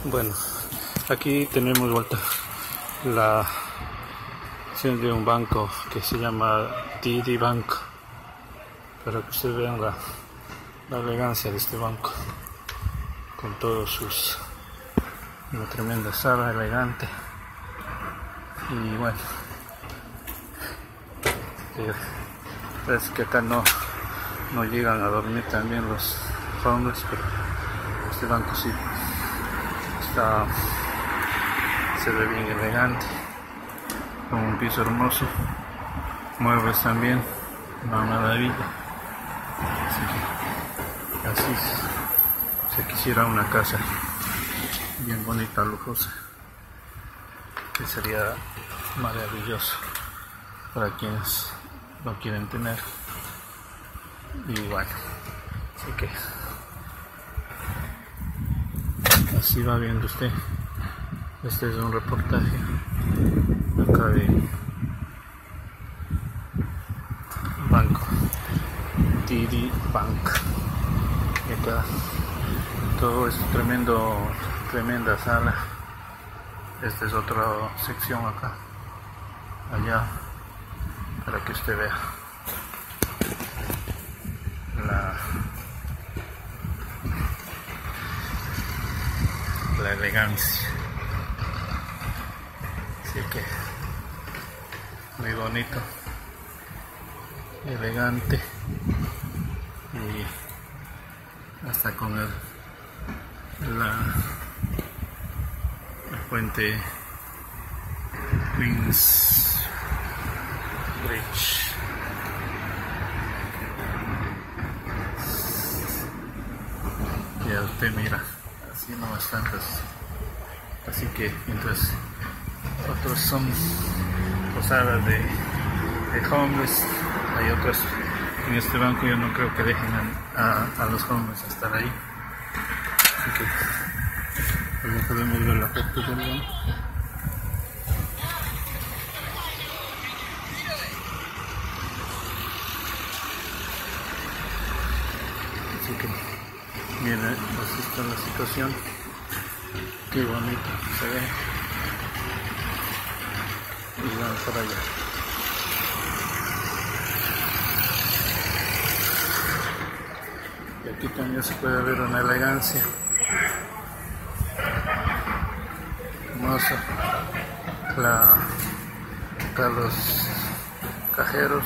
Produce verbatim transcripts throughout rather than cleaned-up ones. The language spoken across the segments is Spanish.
Bueno, aquí tenemos vuelta la acción de un banco que se llama Didi Banco, para que ustedes vean la, la elegancia de este banco, con todos sus, una tremenda sala elegante. Y bueno, eh, parece que acá no, no llegan a dormir también los homeless, pero este banco sí está, se ve bien elegante, con un piso hermoso, muebles también, una maravilla. Así que así se quisiera una casa bien bonita, lujosa, que sería maravilloso para quienes lo quieren tener. Y bueno, así que así va viendo usted. Este es un reportaje acá de Banco Didi Bank. Y acá todo es tremendo, tremenda sala. Esta es otra sección acá, allá, para que usted vea la, la elegancia. Así que muy bonito, elegante, y hasta con el, la, la fuente Queens Bridge. Ya usted mira, así no bastantes. Así que mientras otros son posadas de, de homeless, hay otros en este banco. Yo no creo que dejen a, a, a los homeless estar ahí. Así que ya podemos ver la foto del banco. Así que miren, así está la situación. Qué bonito se ve. Y vamos para allá. Y aquí también se puede ver una elegancia hermosa. La, acá los cajeros.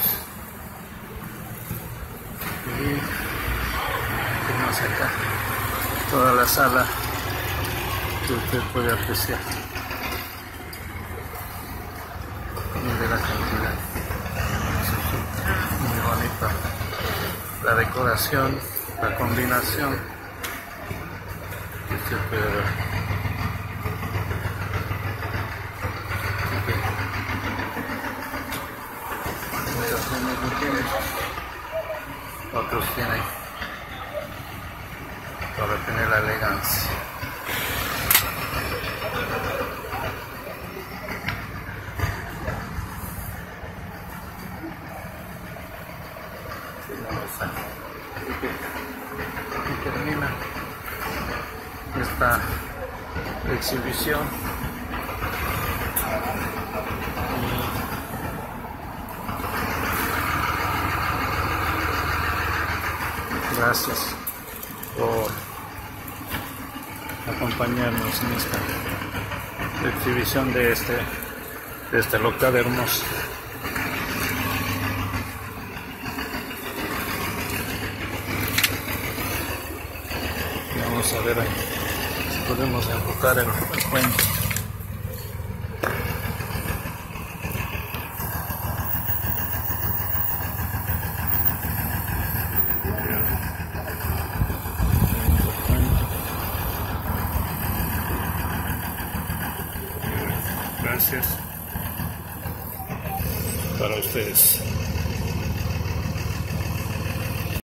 Y más acá toda la sala que usted puede apreciar. De la cantidad, muy bonita la decoración, la combinación que usted puede ver. Muchas zonas no tienen, otros tienen, para tener la elegancia. Y termina esta exhibición. Y gracias por acompañarnos en esta exhibición de este, de este local hermoso. Vamos a ver si podemos enfocar el, el puente. Gracias para ustedes.